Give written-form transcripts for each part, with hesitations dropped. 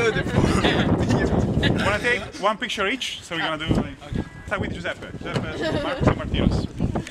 beautiful. Wanna take one picture each? So we're gonna do like, start with Giuseppe. Giuseppe, Marcus and Martinos.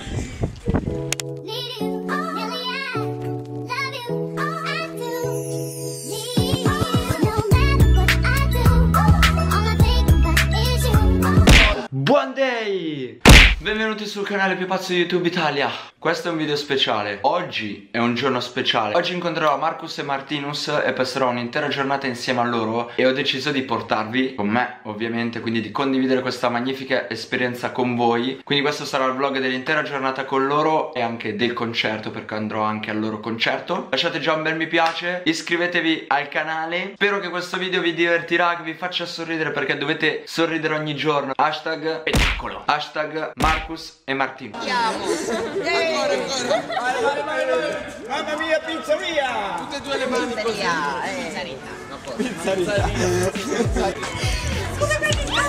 Buon day! Benvenuti sul canale più pazzo di YouTube Italia. Questo è un video speciale. Oggi è un giorno speciale. Oggi incontrerò Marcus e Martinus e passerò un'intera giornata insieme a loro. E ho deciso di portarvi con me, ovviamente, quindi di condividere questa magnifica esperienza con voi. Quindi questo sarà il vlog dell'intera giornata con loro e anche del concerto, perché andrò anche al loro concerto. Lasciate già un bel mi piace, iscrivetevi al canale. Spero che questo video vi divertirà, che vi faccia sorridere, perché dovete sorridere ogni giorno. Hashtag spettacolo. Hashtag Marcus e Martinus. Ancora. Mamma mia, pizzeria! Tutte e due le mani così. Pizzeria. Come prendi il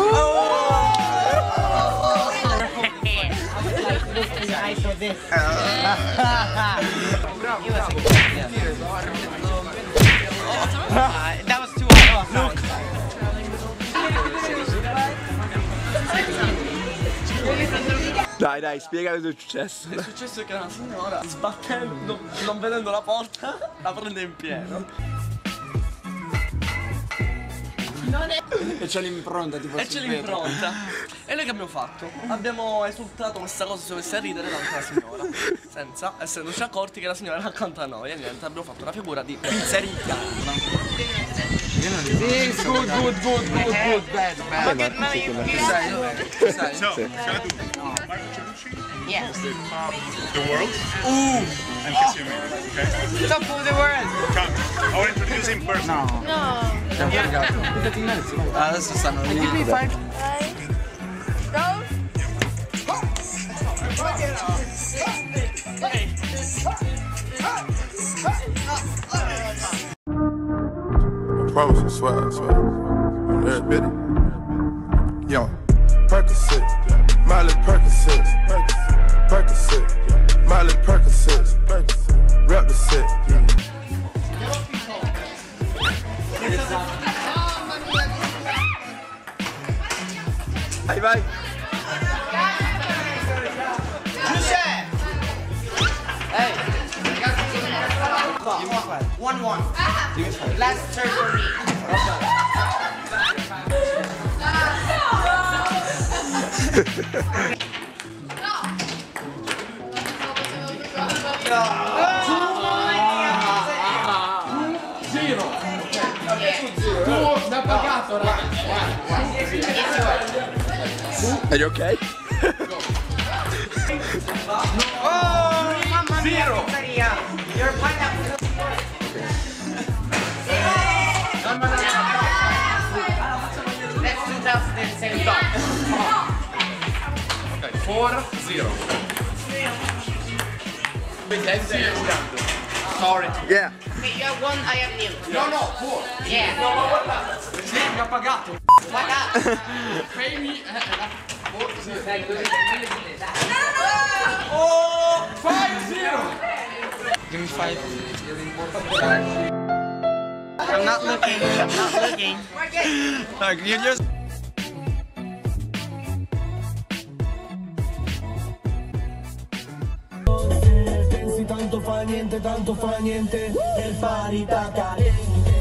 That was too hard. Dai, spiega cosa è successo. È successo che una signora, sbattendo, non vedendo la porta, la prende in pieno. E c'è l'impronta, tipo. E c'è l'impronta. E noi che abbiamo fatto? Abbiamo esultato questa cosa, si dovesse ridere davanti alla signora, senza essendoci accorti che la signora era accanto a noi. E niente, abbiamo fatto una figura di pizzeria. Good, bad. So, gonna do Marco Cellucci. Yes. The world. Ooh. And kiss you, okay? Top of the world. Come. I will introduce him first. No. Adesso stanno lì. Give me 5. Go. I promise, I swear. Every bit. Yo, Percocet, Miley Percocet, Miley Percocet, rep the set. Vai. Hey. Give me 5. 1-1. Give me 5. Last turn for me. Are you okay? Oh, mamma mia, pizzeria. Your pineapple. Let's do just this same time. Ok, 4-0. Sorry. Yeah. Okay, you have one, I have nil. No, 4. Yeah. Sì, mi ha pagato. Guarda. Pay me. 4-0. No. Oh, 5-0. Give me 5. I'm not looking. Like, you just. Pensi tanto fa niente, e fari da carente.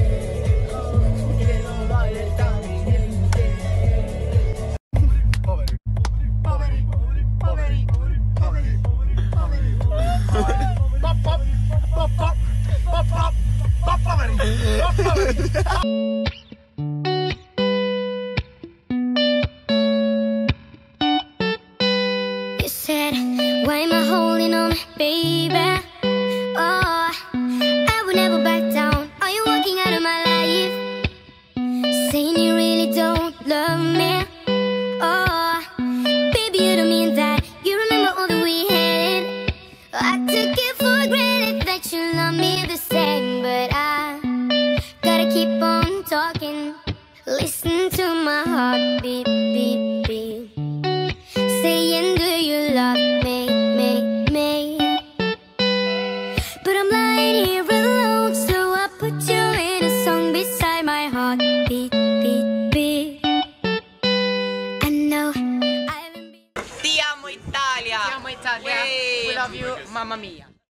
E non vale il niente. Poveri. You said, why am I holding on, baby? Oh, I would never back down. Are you walking out of my life? Saying you really don't love me. Oh, baby, you don't mean that. You remember all that we had. I took it for granted that you love me the same, but I gotta keep on talking. Listen to my heart beat, beat, beat. Saying, do you love me? But I'm lying here alone, so I put you in a song beside my my heart beat, beat, beat. I know I haven't been. Ti amo Italia. Ti amo Italia. We love you, mamma mia.